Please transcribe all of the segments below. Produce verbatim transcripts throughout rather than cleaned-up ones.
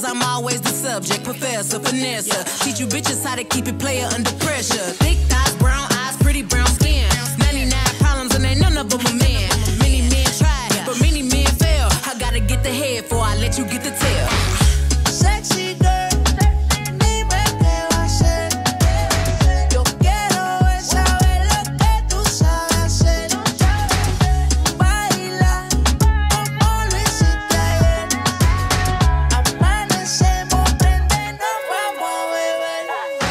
I'm always the subject. Professor, finesse, teach you bitches how to keep it player under pressure. Thick thighs, brown eyes, pretty brown skin. ninety-nine problems and ain't none of them a man. Many men tried, but many men fail. I gotta get the head before I let you get the tail. Sexy girl, dime qué va a hacer. Yo quiero es saber lo que tú sabes hacer. Baila como lo hiciste ayer. Amanecemos, prende, nos vamos a beber.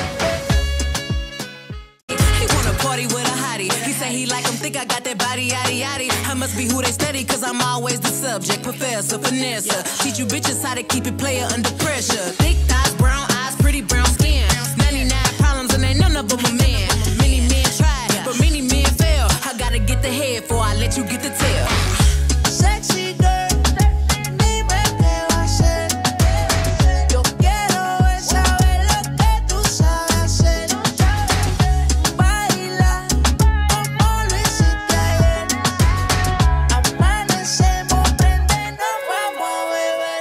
He wanna party with a hottie. He say he like him, think I got that body, yaddy, yaddy. I must be who they study, cause I'm always the subject. Professor, finesse, teach you bitches how to keep it player under pressure. Thick thighs, brown eyes, pretty brown skin. ninety-nine problems and ain't none of them a man. Many men tried, but many men fail. I gotta get the head before I let you get the tail. Sexy girl, dime qué va a hacer. Yo quiero es saber lo que tú sabes hacer. Baila como lo hiciste ayer. Amanecemos, prende, nos vamos a beber.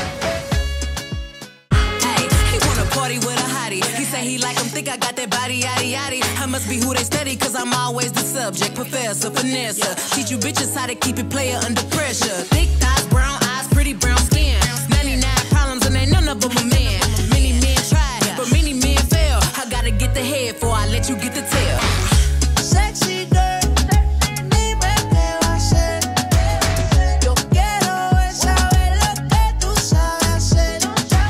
Hey, he wanna party with a hottie. He say he like him, think I got that body, yaddy, yaddy. I must be who they study, cause I'm always the subject. Professor, finesse, teach you bitches how to keep it player under pressure. Thick thighs, brown eyes, pretty brown skin. ninety-nine problems and ain't none of them a man. Many men tried, but many men fail. I gotta get the head before I let you get the tail. Sexy girl, dime qué va a hacer. Yo quiero es saber lo que tú sabes hacer.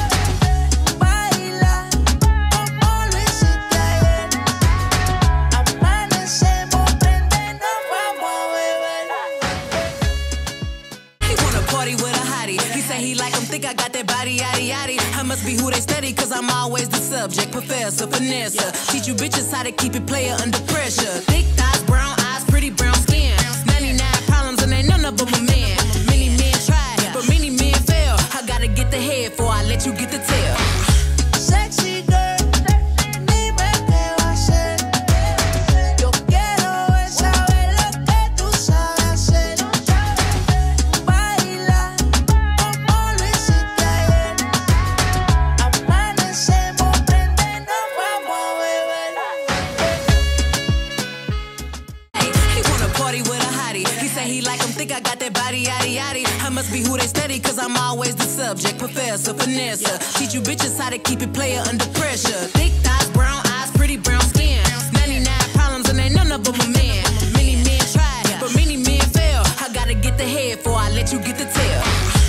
Baila como lo hiciste ayer. Amanecemos, prende, nos vamos a beber. He wanna party with a hottie. He say he like him, think I got that body, yaddy, yaddy. I must be who they study, cause I'm always the subject. Professor, finesse, teach you bitches how to keep it player under pressure. Thick thighs, brown eyes, pretty brown skin. ninety-nine problems and ain't none of them a man. Many men tried, but many men fail. I gotta get the head before I let you get the tail. Sexy girl, dime qué va a hacer. Yo quiero es saber lo que tú sabes hacer. Baila como lo hiciste ayer. Amanecemos, prende, nos vamos a beber. Hey, he wanna party with a hottie. He say he like him, think I got that body, yaddy, yaddy. I must be who they study, cause I'm always the subject. Professor, finesse, teach you bitches how to keep it player under pressure. Thick thighs, brown eyes, pretty brown skin. ninety-nine problems and ain't none of them a man. Many men tried, but many men fail. I gotta get the head before I let you get the tail.